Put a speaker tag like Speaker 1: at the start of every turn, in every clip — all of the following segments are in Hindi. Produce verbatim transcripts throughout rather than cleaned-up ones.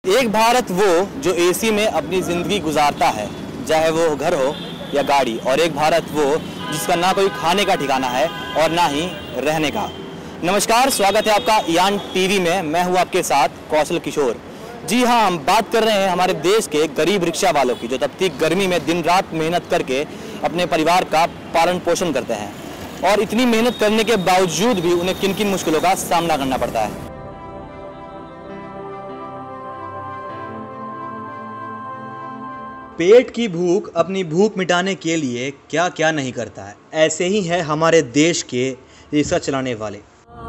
Speaker 1: एक भारत वो जो एसी में अपनी ज़िंदगी गुजारता है, चाहे वो घर हो या गाड़ी, और एक भारत वो जिसका ना कोई खाने का ठिकाना है और ना ही रहने का। नमस्कार, स्वागत है आपका यान टीवी में। मैं हूँ आपके साथ कौशल किशोर। जी हाँ, हम बात कर रहे हैं हमारे देश के गरीब रिक्शा वालों की, जो तपती गर्मी में दिन रात मेहनत करके अपने परिवार का पालन पोषण करते हैं, और इतनी मेहनत करने के बावजूद भी उन्हें किन किन मुश्किलों का सामना करना पड़ता है। पेट की भूख अपनी भूख मिटाने के लिए क्या क्या नहीं करता है। ऐसे ही है हमारे देश के रिक्शा चलाने वाले,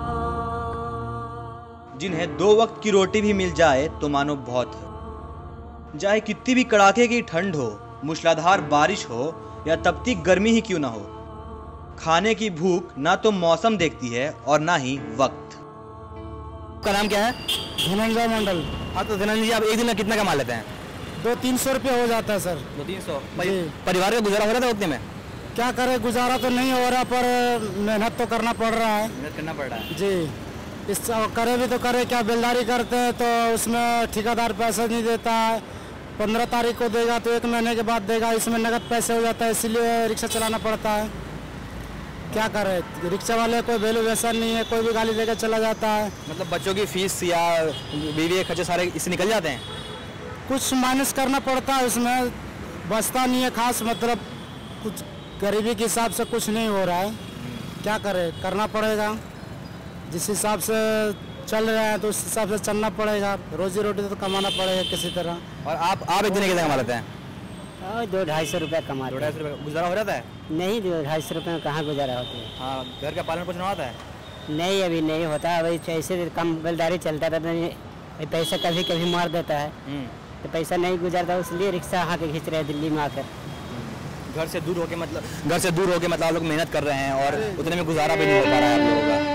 Speaker 1: जिन्हें दो वक्त की रोटी भी मिल जाए तो मानो बहुत है। चाहे कितनी भी कड़ाके की ठंड हो, मूसलाधार बारिश हो या तपती गर्मी ही क्यों ना हो, खाने की भूख ना तो मौसम देखती है और ना ही वक्त। आपका नाम क्या है?
Speaker 2: धनंजय मंडल।
Speaker 1: हाँ, तो धनंजय जी, आप एक दिन में कितना कमा लेते हैं?
Speaker 2: दो तीन सौ रुपये हो जाता है सर।
Speaker 1: दो तीन सौ परिवार का गुजारा हो रहा था उतने में?
Speaker 2: क्या करें, गुजारा तो नहीं हो रहा, पर मेहनत तो करना पड़ रहा है।
Speaker 1: मेहनत करना पड़ रहा है
Speaker 2: जी। इस करे भी तो करे क्या, बेलदारी करते हैं तो उसमें ठेकेदार पैसा नहीं देता है। पंद्रह तारीख को देगा तो एक महीने के बाद देगा, इसमें नगद पैसे हो जाता है, इसलिए रिक्शा चलाना पड़ता है। क्या करें, रिक्शा वाले कोई वैल्यू वैसा नहीं है, कोई भी गाली देकर चला जाता है।
Speaker 1: मतलब बच्चों की फीस या बीवी के खर्चे सारे इससे निकल जाते हैं?
Speaker 2: कुछ माइनस करना पड़ता है, उसमें बचता नहीं है खास, मतलब कुछ गरीबी के हिसाब से कुछ नहीं हो रहा है। क्या करें, करना पड़ेगा। जिस हिसाब से चल रहा है तो उस हिसाब से चलना पड़ेगा, रोजी रोटी तो कमाना पड़ेगा किसी तरह।
Speaker 1: और आप आप एक दिन कितना कमा लेते हैं?
Speaker 3: और दो ढाई सौ रुपया कमा
Speaker 1: दो ढाई सौ रुपये गुजारा हो जाता है?
Speaker 3: नहीं, दो ढाई सौ रुपये में कहाँ गुजारा होता है।
Speaker 1: हाँ, घर का पालन पोषण होता है?
Speaker 3: नहीं, अभी नहीं होता। अभी ऐसे कम बेलदारी चलता रहता है, पैसा कभी कभी मार देता है तो पैसा नहीं गुजारता, इसलिए रिक्शा आके खींच रहे हैं दिल्ली में आकर।
Speaker 1: घर से दूर होके मतलब घर से दूर होके मतलब आप लोग मेहनत कर रहे हैं और उतने में गुजारा भी नहीं हो पा रहा है आप लोगों का।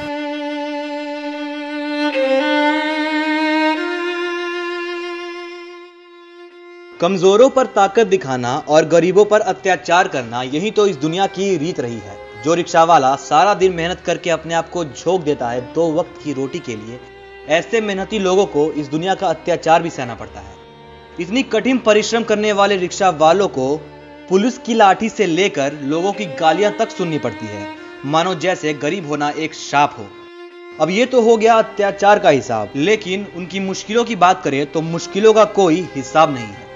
Speaker 1: कमजोरों पर ताकत दिखाना और गरीबों पर अत्याचार करना, यही तो इस दुनिया की रीत रही है। जो रिक्शा वाला सारा दिन मेहनत करके अपने आप को झोंक देता है दो वक्त की रोटी के लिए, ऐसे मेहनती लोगों को इस दुनिया का अत्याचार भी सहना पड़ता है। इतनी कठिन परिश्रम करने वाले रिक्शा वालों को पुलिस की लाठी से लेकर लोगों की गालियां तक सुननी पड़ती है, मानो जैसे गरीब होना एक शाप हो। अब ये तो हो गया अत्याचार का हिसाब, लेकिन उनकी मुश्किलों की बात करें तो मुश्किलों का कोई हिसाब नहीं है।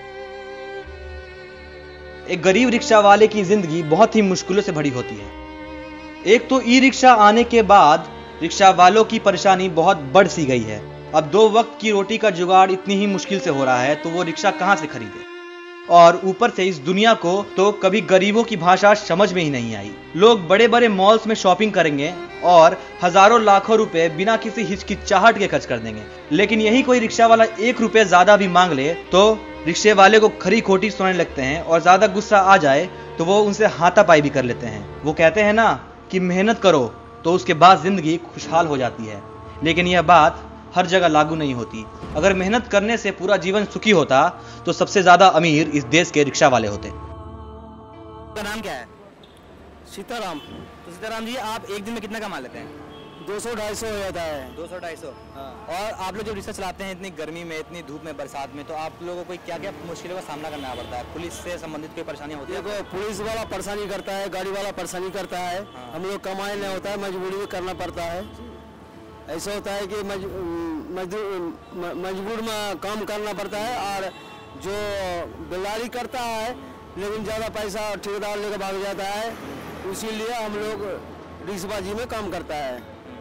Speaker 1: एक गरीब रिक्शा वाले की जिंदगी बहुत ही मुश्किलों से भरी होती है। एक तो ई रिक्शा आने के बाद रिक्शा वालों की परेशानी बहुत बढ़ सी गई है। अब दो वक्त की रोटी का जुगाड़ इतनी ही मुश्किल से हो रहा है तो वो रिक्शा कहां से खरीदे, और ऊपर से इस दुनिया को तो कभी गरीबों की भाषा समझ में ही नहीं आई। लोग बड़े बड़े मॉल्स में शॉपिंग करेंगे और हजारों लाखों रुपए बिना किसी हिचकिचाहट के खर्च कर देंगे, लेकिन यही कोई रिक्शा वाला एक रुपए ज्यादा भी मांग ले तो रिक्शे वाले को खरी खोटी सुनाने लगते हैं, और ज्यादा गुस्सा आ जाए तो वो उनसे हाथापाई भी कर लेते हैं। वो कहते हैं ना कि मेहनत करो तो उसके बाद जिंदगी खुशहाल हो जाती है, लेकिन यह बात हर जगह लागू नहीं होती। अगर मेहनत करने से पूरा जीवन सुखी होता तो सबसे ज्यादा अमीर इस देश के रिक्शा वाले होते। आपका नाम क्या है?
Speaker 2: सीताराम।
Speaker 1: तो सीताराम जी, आप एक दिन में कितना कमा लेते हैं?
Speaker 2: दो सौ ढाई सौ हो जाता है।
Speaker 1: दो सौ ढाई सौ।
Speaker 2: हाँ।
Speaker 1: और आप लोग जब रिक्शा चलाते हैं इतनी गर्मी में, इतनी धूप में, बरसात में, तो आप लोगों को क्या क्या मुश्किलों का सामना करना पड़ता है? पुलिस से संबंधित कोई परेशानियां होती है?
Speaker 2: देखो, पुलिस वाला परेशानी करता है, गाड़ी वाला परेशानी करता है।
Speaker 1: हाँ।
Speaker 2: हम लोग कमाई नहीं होता है, मजबूरी में करना पड़ता है। ऐसा होता है कि मज, मजदूर मजबूर में काम करना पड़ता है, और जो बेलदारी करता है लेकिन ज़्यादा पैसा ठेकेदार लेकर भाग जाता है, इसीलिए हम लोग रिक्शेबाजी में काम करता है।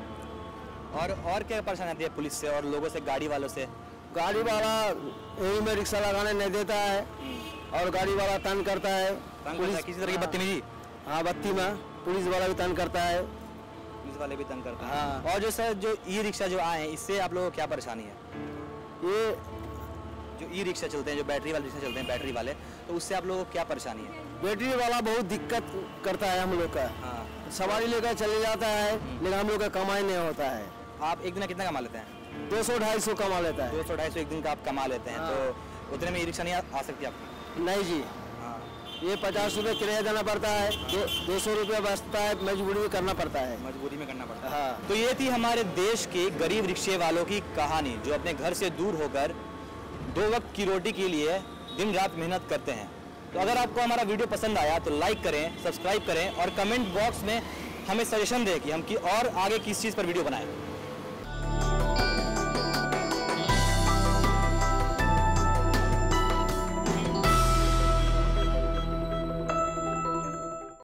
Speaker 1: और और क्या परेशानी आती है पुलिस से और लोगों से, गाड़ी वालों से?
Speaker 2: गाड़ी वाला यही में रिक्शा लगाने नहीं देता है, और गाड़ी वाला तंग करता है।
Speaker 1: पुलिस किसी तरह की बदतमीजी?
Speaker 2: हाँ, बत्ती में पुलिस वाला भी तंग करता है।
Speaker 1: पुलिस वाले भी तंग करते हैं।
Speaker 2: हाँ।
Speaker 1: और जो सर जो ई रिक्शा जो आए हैं, इससे आप लोगों को क्या परेशानी है?
Speaker 2: ये
Speaker 1: जो ई रिक्शा चलते हैं, जो बैटरी वाले रिक्शा चलते हैं, बैटरी वाले, तो उससे आप लोगों को क्या परेशानी है?
Speaker 2: बैटरी वाला बहुत दिक्कत करता है हम लोग का।
Speaker 1: हाँ।
Speaker 2: सवारी लेकर चले जाता है, लेकिन हम लोग का कमाई नहीं होता है।
Speaker 1: आप एक दिन में कितना कमा लेते हैं?
Speaker 2: दो सौ ढाई सौ कमा लेता है।
Speaker 1: दो सौ ढाई सौ एक दिन का आप कमा लेते हैं। हाँ। तो उतने में ई रिक्शा नहीं आ, आ सकती आपकी?
Speaker 2: नहीं जी।
Speaker 1: हाँ।
Speaker 2: ये पचास रुपये किराया देना पड़ता है, दो सौ रुपये बचता है, मजबूरी में करना पड़ता है।
Speaker 1: मजबूरी में करना पड़ता है।
Speaker 2: हाँ।
Speaker 1: तो ये थी हमारे देश के गरीब रिक्शे वालों की कहानी, जो अपने घर से दूर होकर दो वक्त की रोटी के लिए दिन रात मेहनत करते हैं। तो अगर आपको हमारा वीडियो पसंद आया तो लाइक करें, सब्सक्राइब करें और कमेंट बॉक्स में हमें सजेशन दें कि हम की और आगे किस चीज़ पर वीडियो बनाएं।